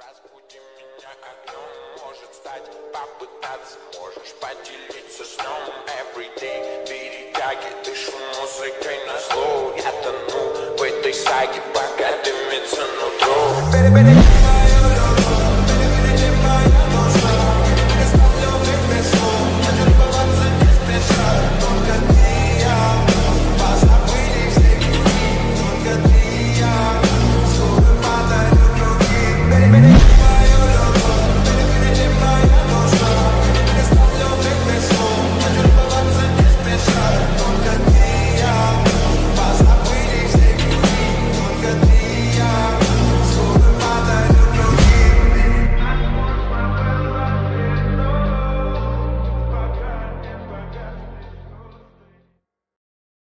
Разбуди меня огнем, может стать, попытаться, можешь поделиться сном. Everyday перетяги, дышу музыкой на зло. Я тону в этой саге, пока дымится нутро.